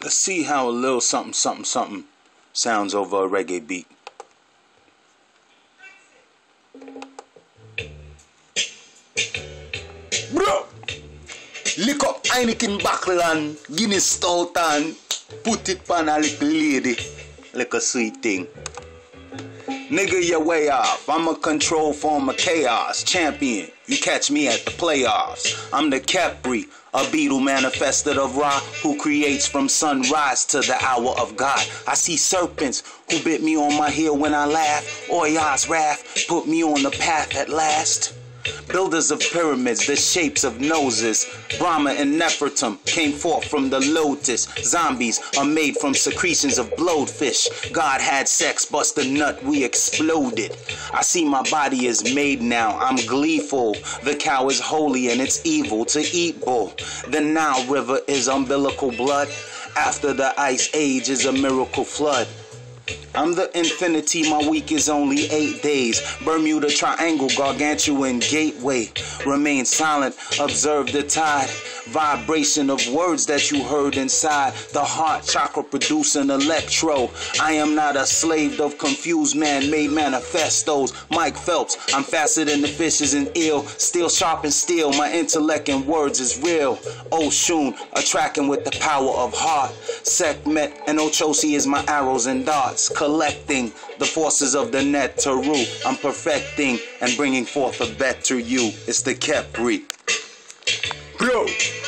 Let's see how a little something, something, something sounds over a reggae beat. Bro! Lick up Heineken buckle and Guinness stout and put it on a little lady. Like a sweet thing. Nigga, your way off. I'm a control form of chaos. Champion. You catch me at the playoffs. I'm the Kepri, a beetle manifested of Ra, who creates from sunrise to the hour of God. I see serpents who bit me on my heel when I laugh. Oyah's wrath put me on the path at last. Builders of pyramids, the shapes of noses. Brahma and nefertum came forth from the lotus. Zombies are made from secretions of blowfish. God had sex, bust a nut, we exploded. I see my body is made now, I'm gleeful. The cow is holy and it's evil to eat bull. The Nile river is umbilical blood. After the ice age is a miracle flood. I'm the infinity, my week is only 8 days. Bermuda triangle, gargantuan gateway. Remain silent, observe the tide. Vibration of words that you heard inside. The heart chakra producing electro. I am not a slave of confused man-made manifestos. Mike Phelps, I'm faster than the fishes and eel. Still sharp and steel, my intellect and words is real. Oshun, attracting with the power of heart. Sekhmet and Ochosi is my arrows and darts. Collecting the forces of the nefertum. I'm perfecting and bringing forth a better you. It's the Kepri. Bro.